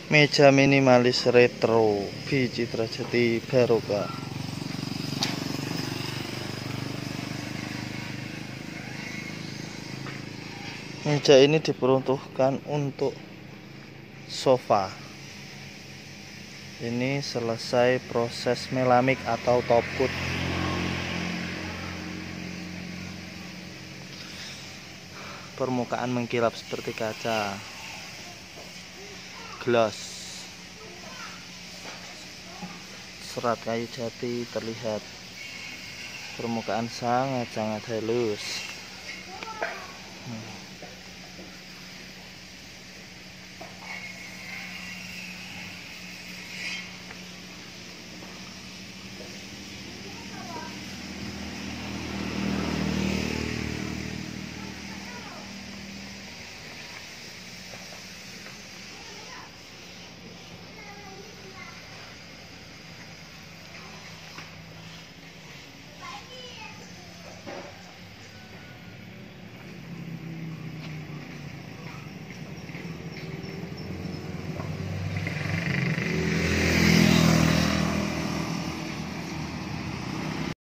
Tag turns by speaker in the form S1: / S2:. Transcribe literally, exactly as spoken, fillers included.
S1: Meja minimalis retro B Citra Jati Barokah. Meja ini diperuntukkan untuk sofa. Ini selesai proses melamik atau top coat. Permukaan mengkilap seperti kaca. Gloss. Serat kayu jati terlihat. Permukaan sangat-sangat halus.